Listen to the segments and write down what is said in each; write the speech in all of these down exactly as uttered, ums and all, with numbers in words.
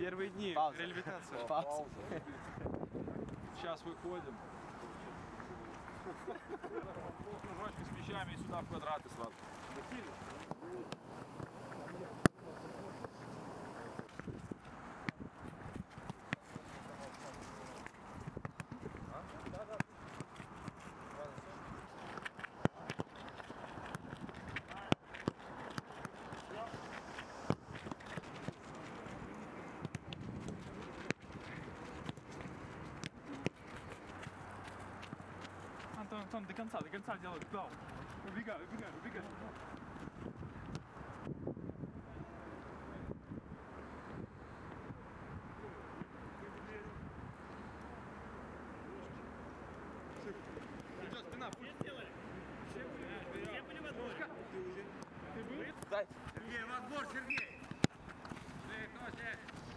Первые дни. Пауза. Реабилитация. Пауза. Сейчас выходим. Кружочки с мячами и сюда в квадраты сразу. Антон, Антон, до конца, до конца делай, гол. Убегай, убегай, убегай. Идет спина, путь. Все были в отборе. Ты уже? Ты был? Дай. Сергей, в отбор, Сергей. Шея, Кося.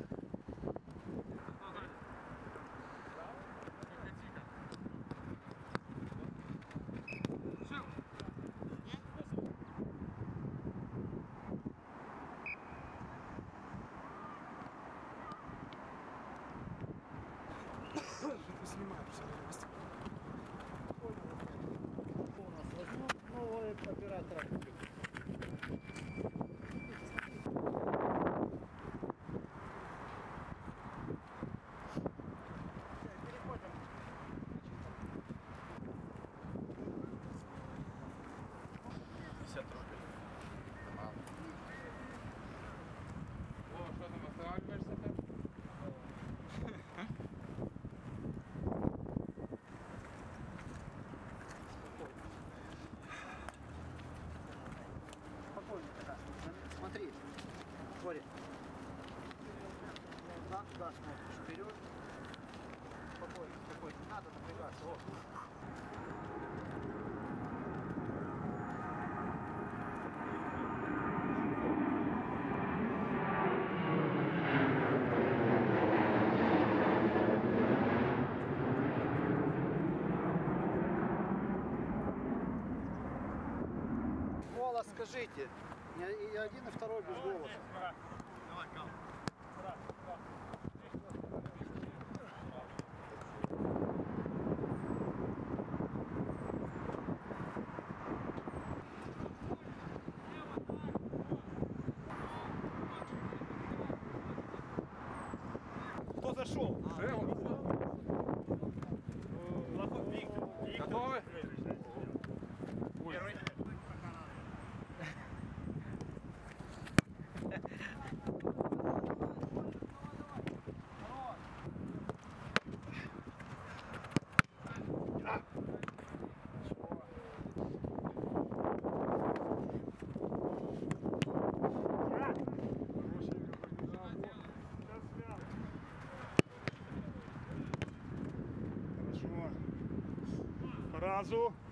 Снимаю все новости. Возьму нового оператора. пятьдесят рублей. Мало. О, что там останавливаешься ты? Спокойно, тогда. Смотри, Боря. Да, туда смотришь, вперед. Спокойно, спокойно. Не надо напрягаться. Вот. Голос скажите. И один, и второй без голоса. Давай, Кал. Кто зашел? Готовы? Первый. Разу.